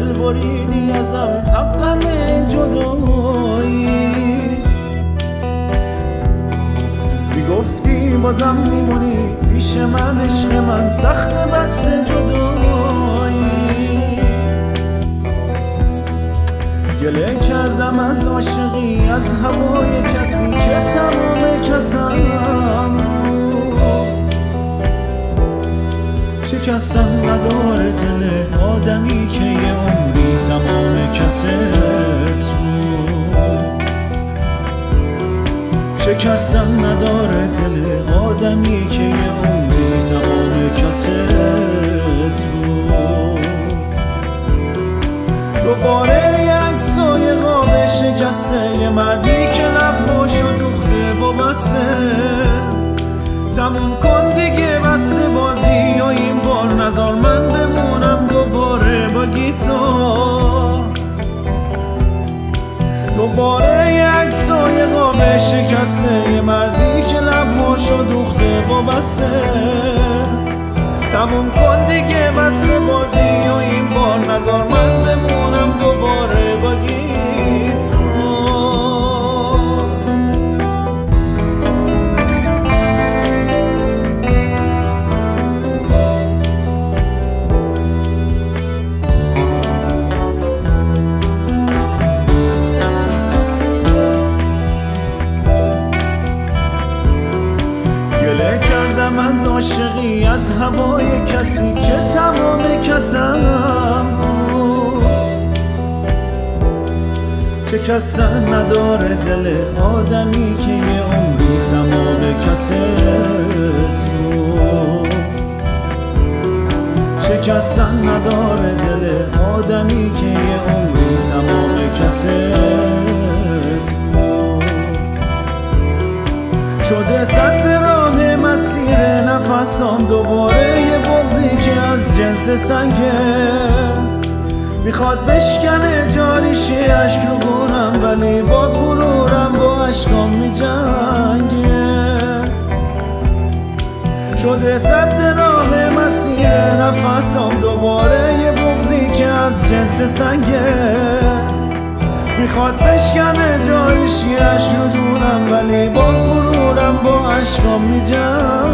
دل بریدی ازم حقم جدایی میگفتی بازم میمونی پیش من عشق من سخت بس جدایی گله کردم از عاشقی از هوای کسی که تمام کسم شکستن نداره دل آدمی که یه عمری تمام کست بود شکستن نداره دل آدمی که یه عمری تمام کست بود دوباره یه عکسای قاب شکسته یه مردی که لباشو دوخته با بسته تموم کن دیگه بسته بازی و این بار نذار من بمونم دوباره با گیتار دوباره یه عکسای قاب شکسته یه مردی که لباشو دوخته با بسته تموم کن دیگه بسته بازی و این بار نذار من بمونم دوباره با گیتار از عاشقی از هوای کسی که تمام کسم بود شکستن نداره دل آدمی که یه عمری تمام کست بود شکستن نداره دل آدمی که یه عمری تمام کست بود شده سد راه مسیر نفسام دوباره یه بغضی که از جنس سنگه میخواد بشکنه جاریشی اشک رو گونم ولی باز غرورم با اشکام میجنگه شده سد راه مسیر نفسام دوباره یه بغضی که از جنس سنگه میخواد بشکنه جاریشی اشک رو جونم ولی باز غرورم با اشکام میجنگه